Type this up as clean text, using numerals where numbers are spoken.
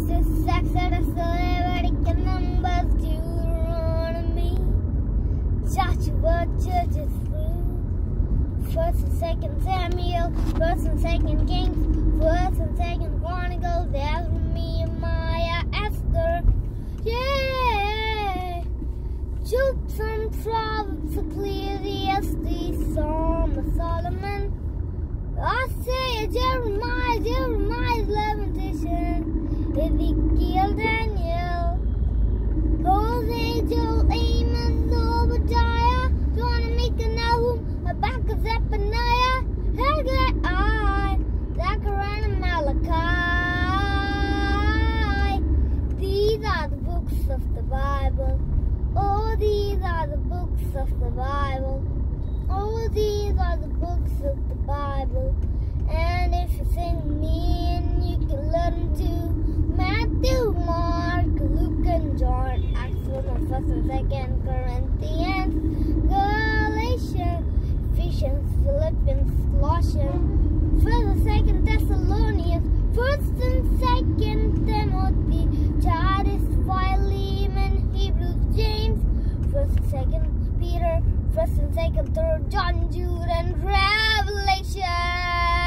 Genesis, Exodus, Leviticus, Numbers, Deuteronomy, Joshua, Judges, First and Second Samuel, First and Second Kings, First and Second Chronicles, Ezra, Nehemiah, Esther, yeah, Jude, some Proverbs, Ecclesiastes, Psalm of Solomon, Isaiah, Jeremiah, Lamentation, Ezekiel, Daniel, Hosea, Joel, Amos, Obadiah, Jonah, Micah, Nahum, Habakkuk, Zephaniah, Haggai, Zechariah, and Malachi. These are the books of the Bible. Oh, these are the books of the Bible. Oh, these are the books of the Bible. And if you sing me in, you can learn to Matthew, Mark, Luke, and John, Acts 1, 1 and 2 Corinthians, Galatians, Ephesians, Philippians, Colossians, 1st and 2nd Thessalonians, 1st and 2nd Timothy, Titus, Philemon, Hebrews, James, 1st and 2nd Peter, 1st and 2nd, 3rd John, Jude, and Revelation.